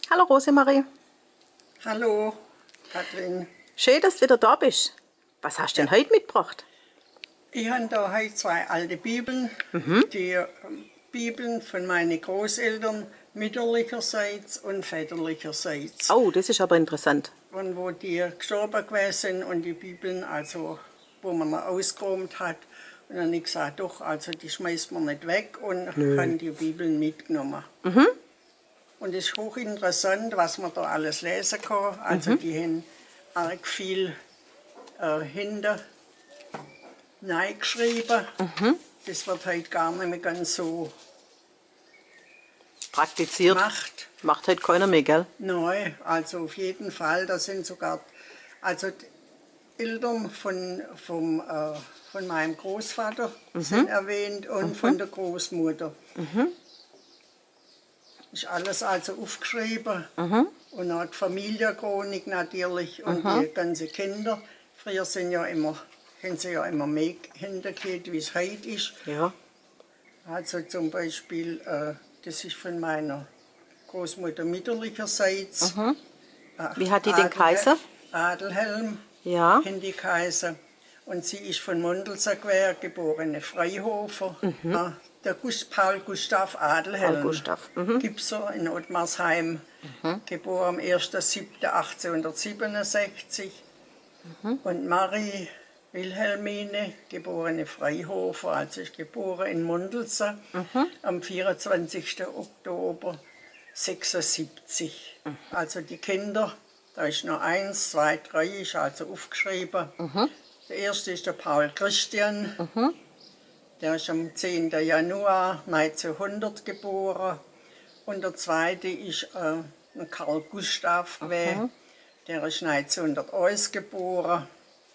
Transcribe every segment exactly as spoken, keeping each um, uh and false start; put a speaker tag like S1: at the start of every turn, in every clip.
S1: Hallo Rosemarie.
S2: Hallo, Kathrin.
S1: Schön, dass du wieder da bist. Was hast du denn heute mitgebracht?
S2: Ich habe da heute zwei alte Bibeln, mhm. die äh, Bibeln von meinen Großeltern mütterlicherseits und väterlicherseits.
S1: Oh, das ist aber interessant.
S2: Und wo die gestorben gewesen sind und die Bibeln, also wo man noch ausgeräumt hat. Und dann habe ich gesagt, doch, also die schmeißt man nicht weg und habe die Bibeln mitgenommen. Mhm. Und es ist hochinteressant, was man da alles lesen kann. Also mhm. die haben arg viel äh, hinter geschrieben. Mhm. Das wird heute gar nicht mehr ganz so
S1: praktiziert.
S2: Gemacht.
S1: Macht heute keiner mehr, gell?
S2: Nein, also auf jeden Fall. Da sind sogar also die Eltern von, vom, äh, von meinem Großvater mhm. sind erwähnt und mhm. von der Großmutter. Mhm. Ist alles also aufgeschrieben. Mhm. Und auch die Familienchronik natürlich und mhm. die ganzen Kinder. Früher sind ja immer, haben sie ja immer mehr hintergehört, wie es heute ist.
S1: Ja.
S2: Also zum Beispiel, äh, das ist von meiner Großmutter mütterlicherseits. Mhm.
S1: Wie hat die den Kaiser?
S2: Adelhelm,
S1: ja.
S2: die Kaiser. Und sie ist von Mundelserquer, geborene Freihofer. Mhm. Äh, der Gust, Paul Gustav Adelhelm,
S1: Paul Gustav. Mhm.
S2: Gipser in Ottmarsheim, mhm. geboren am ersten siebten achtzehnhundertsiebenundsechzig. Mhm. Und Marie Wilhelmine, geborene Freihofer, also ist geboren in Mundelser, mhm. am vierundzwanzigsten Oktober sechsundsiebzig. Mhm. Also die Kinder, da ist noch eins, zwei, drei, ist also aufgeschrieben. Mhm. Der erste ist der Paul Christian, mhm. der ist am zehnten Januar neunzehnhundert geboren. Und der zweite ist äh, Karl Gustav, mhm. der ist neunzehnhunderteins geboren.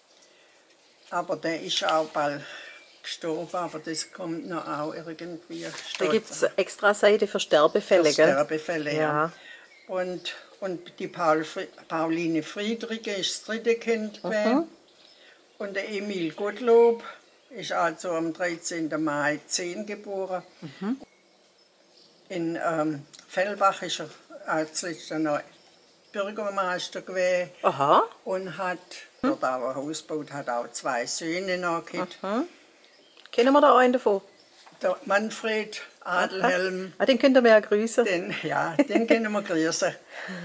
S2: Aber der ist auch bald gestorben, aber das kommt noch auch irgendwie.
S1: Da gibt es extra Seite für Sterbefälle,
S2: für
S1: gell?
S2: Sterbefälle, ja. ja. Und, und die Paul, Pauline Friedrich ist das dritte Kind gewesen. Mhm. Und der Emil Gottlob ist also am dreizehnten Mai zehn geboren. Mhm. In ähm, Fellbach ist er als letzter noch Bürgermeister gewesen.
S1: Aha.
S2: Und hat hm. dort auch ein Haus gebaut, hat auch zwei Söhne noch gehabt.
S1: Mhm. Kennen wir da einen davon?
S2: Der Manfred Adelhelm.
S1: Ah, den könnt ihr mir ja grüßen.
S2: Den, ja, den können wir grüßen.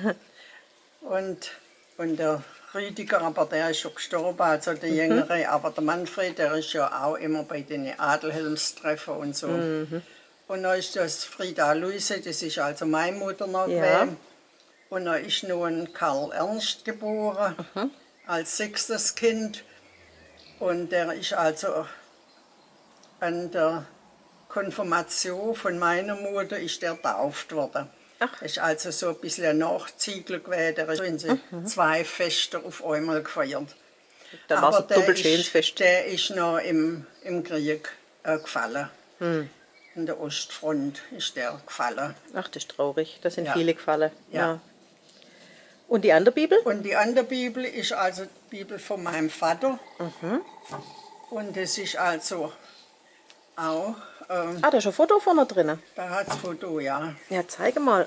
S2: Und, und der Rüdiger, aber der ist schon gestorben, also der mhm. Jüngere. Aber der Manfred, der ist ja auch immer bei den Adelhelmstreffen und so. Mhm. Und dann ist das Frieda Luise, das ist also meine Mutter noch
S1: ja.
S2: gewesen. Und dann ist noch ein Karl Ernst geboren, mhm. als sechstes Kind. Und der ist also an der Konfirmation von meiner Mutter ist der getauft worden. Ach. Ist also so ein bisschen ein Nachziegler gewesen. Der ist in mhm. zwei Feste auf einmal gefeiert.
S1: Dann war es ein Doppelschänsfest.
S2: Der ist noch im, im Krieg äh, gefallen. Mhm. In der Ostfront ist der gefallen.
S1: Ach, das ist traurig. Da sind
S2: ja.
S1: viele gefallen.
S2: Ja.
S1: ja. Und die andere Bibel?
S2: Und die andere Bibel ist also die Bibel von meinem Vater. Mhm. Und das ist also auch... Ähm,
S1: ah, da ist ein Foto vorne drin.
S2: Da hat es ein Foto, ja.
S1: Ja, zeige mal.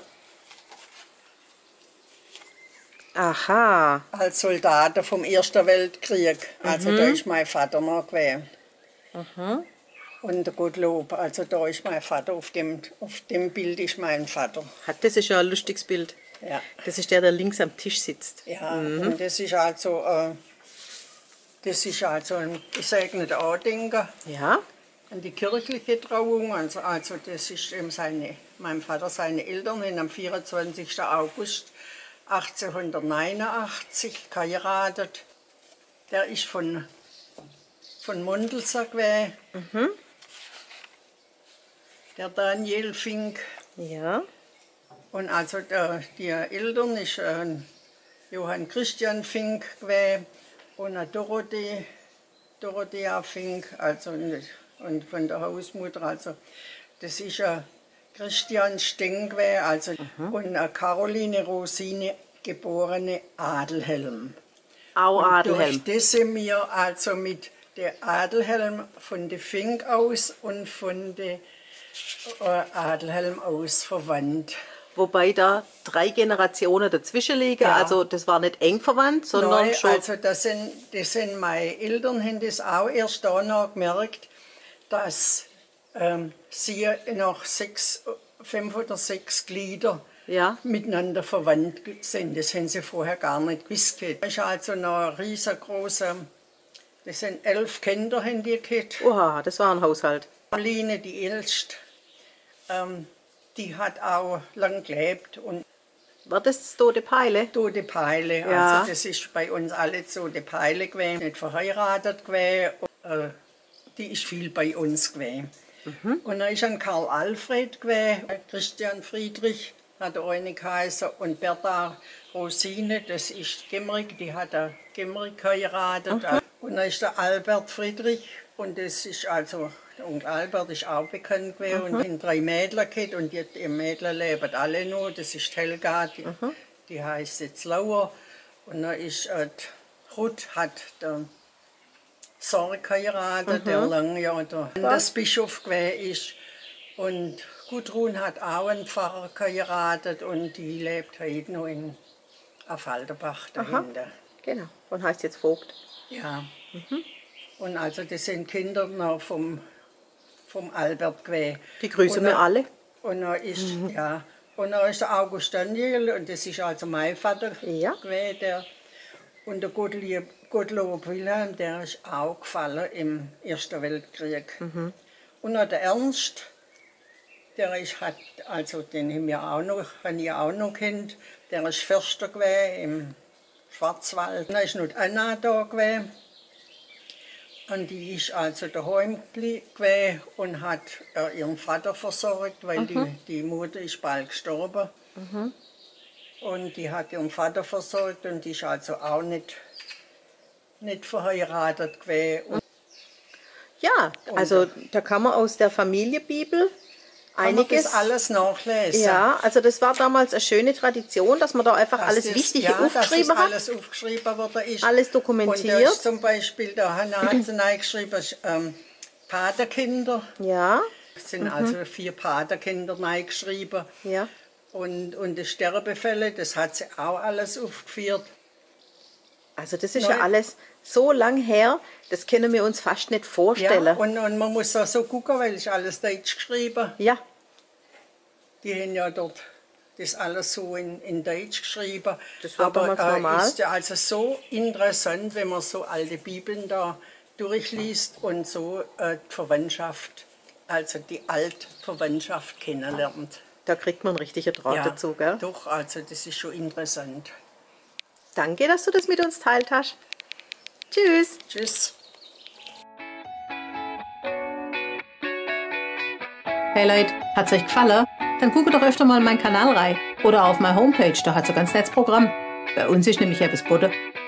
S1: Aha.
S2: Als Soldaten vom Ersten Weltkrieg. Also mhm. da ist mein Vater noch gewesen. Mhm. Und der Gottlob, also da ist mein Vater, auf dem, auf dem Bild ist mein Vater.
S1: Das ist ja ein lustiges Bild.
S2: Ja.
S1: Das ist der, der links am Tisch sitzt.
S2: Ja, mhm. und das ist also, äh, das ist also ein gesegneter Andenken.
S1: Ja.
S2: An die kirchliche Trauung. Also, also das ist eben seine, meinem Vater, seine Eltern haben am vierundzwanzigsten August achtzehnhundertneunundachtzig geheiratet. Der ist von, von Mundelser gewesen. Mhm. Der Daniel Fink.
S1: Ja.
S2: Und also der, die Eltern ist ein Johann Christian Fink gewesen und eine Dorothee, Dorothea Fink, also und von der Hausmutter, also das ist ein Christian Steng gewesen, also mhm. und eine Caroline Rosine, geborene Adelhelm.
S1: Auch
S2: und
S1: Adelhelm.
S2: Durch das sind wir also mit der Adelhelm von der Fink aus und von der Adelhelm aus verwandt.
S1: Wobei da drei Generationen dazwischen liegen.
S2: Ja.
S1: Also das war nicht eng verwandt, sondern
S2: Nein,
S1: schon...
S2: also das sind, das sind meine Eltern, haben das auch erst danach gemerkt, dass ähm, sie noch sechs, fünf oder sechs Glieder
S1: Ja.
S2: miteinander verwandt sind. Das haben sie vorher gar nicht gewusst. Das ist also noch ein riesengroßer, das sind elf Kinder, haben die gehabt.
S1: Oha, das war ein Haushalt.
S2: Pauline, die Älteste, ähm, die hat auch lang gelebt. Und
S1: War das das Tote Peile?
S2: Tote Peile,
S1: Ja.
S2: also das ist bei uns alle Tote Peile gewesen, nicht verheiratet gewesen. Und, äh, die ist viel bei uns gewesen. Mhm. Und dann ist ein Karl Alfred gewesen, Christian Friedrich hat er eine geheißen und Bertha Rosine, das ist Gemmerig, die hat er Gemmerig geheiratet. Mhm. Und dann ist der Albert Friedrich und das ist also, der Onkel Albert ist auch bekannt gewesen mhm. und haben drei Mädchen gehabt und die, die Mädchen leben alle noch, das ist Helga, die, mhm. die heißt jetzt Lauer. Und dann ist äh, Ruth hat der Sorg geheiratet, mhm. der lange Jahre der Landesbischof gewesen ist. Und Gudrun hat auch einen Pfarrer geheiratet und die lebt heute noch in Affalterbach dahinter.
S1: Aha. Genau, und heißt jetzt Vogt.
S2: Ja. Mhm. Und also das sind Kinder noch vom, vom Albert gewesen.
S1: Die grüßen wir alle.
S2: Und dann ist, mhm. ja, und dann ist der August Daniel, und das ist also mein Vater
S1: ja.
S2: gewesen, der, und der Gottlieb, Gottlob Wilhelm, der ist auch gefallen im Ersten Weltkrieg. Mhm. Und dann der Ernst, der ist, hat, also den haben wir auch noch, haben wir auch noch kennt, der ist Förster gewesen im Schwarzwald. Dann ist noch die Anna da gewesen. Und die ist also daheim gewesen und hat äh, ihren Vater versorgt, weil mhm. die, die Mutter ist bald gestorben. Mhm. Und die hat ihren Vater versorgt und die ist also auch nicht, nicht verheiratet gewesen. Und
S1: ja, also da kann man aus der Familienbibel einiges
S2: das alles nachlesen.
S1: Ja, also das war damals eine schöne Tradition, dass man da einfach das alles ist, Wichtige ja, aufgeschrieben
S2: dass
S1: hat.
S2: Alles aufgeschrieben worden ist.
S1: Alles dokumentiert.
S2: Und da ist zum Beispiel, da hat sie reingeschrieben, ähm, Paterkinder.
S1: Ja.
S2: Es sind
S1: mhm.
S2: also vier Paterkinder reingeschrieben.
S1: Ja.
S2: Und, und die Sterbefälle, das hat sie auch alles aufgeführt.
S1: Also das ist Neu. ja alles so lang her, das können wir uns fast nicht vorstellen.
S2: Ja, und, und man muss auch so gucken, weil es alles Deutsch geschrieben.
S1: Ja.
S2: Die haben ja dort das alles so in, in Deutsch geschrieben.
S1: Das war
S2: Aber
S1: damals
S2: äh,
S1: normal.
S2: ist ja also so interessant, wenn man so alte Bibeln da durchliest und so äh, die Verwandtschaft, also die Altverwandtschaft kennenlernt.
S1: Da kriegt man einen richtigen Draht
S2: ja,
S1: dazu, gell?
S2: Doch, also das ist schon interessant.
S1: Danke, dass du das mit uns teilt hast. Tschüss.
S2: Tschüss.
S3: Hey Leute, hat's euch gefallen? Dann guckt doch öfter mal in meinen Kanal rein. Oder auf meine Homepage, da hat's ein ganz nettes Programm. Bei uns ist nämlich etwas Butter.